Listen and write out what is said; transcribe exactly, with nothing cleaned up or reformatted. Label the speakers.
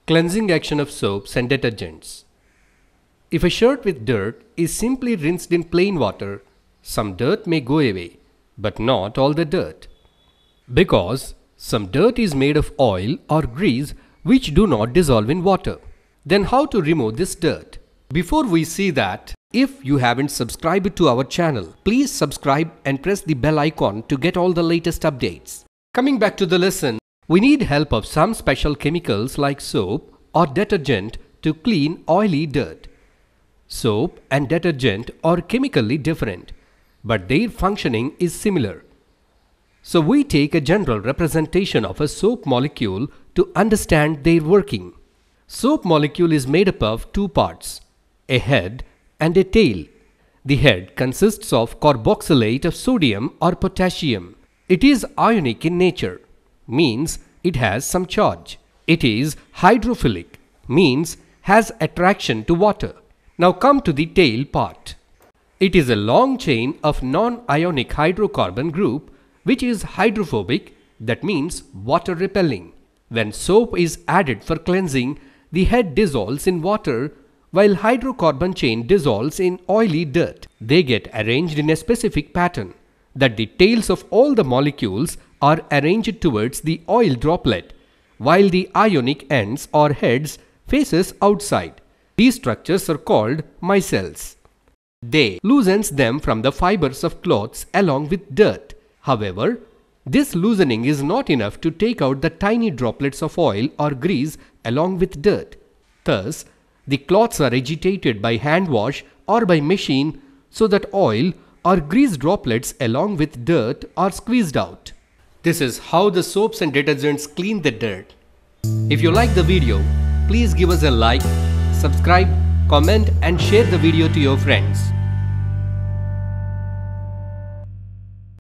Speaker 1: Cleansing action of soaps and detergents. If a shirt with dirt is simply rinsed in plain water, some dirt may go away, but not all the dirt. Because some dirt is made of oil or grease which do not dissolve in water. Then how to remove this dirt? Before we see that, if you haven't subscribed to our channel, please subscribe and press the bell icon to get all the latest updates. Coming back to the lesson, we need help of some special chemicals like soap or detergent to clean oily dirt. Soap and detergent are chemically different, but their functioning is similar. So we take a general representation of a soap molecule to understand their working. Soap molecule is made up of two parts, a head and a tail. The head consists of carboxylate of sodium or potassium. It is ionic in nature, means it has some charge. It is hydrophilic, means has attraction to water. Now come to the tail part. It is a long chain of non-ionic hydrocarbon group which is hydrophobic, that means water repelling. When soap is added for cleansing, the head dissolves in water while hydrocarbon chain dissolves in oily dirt. They get arranged in a specific pattern that the tails of all the molecules are arranged towards the oil droplet while the ionic ends or heads faces outside. These structures are called micelles. They loosens them from the fibers of cloths along with dirt. However, this loosening is not enough to take out the tiny droplets of oil or grease along with dirt. Thus, the cloths are agitated by hand wash or by machine so that oil or grease droplets along with dirt are squeezed out. This is how the soaps and detergents clean the dirt. If you like the video, please give us a like, subscribe, comment and share the video to your friends.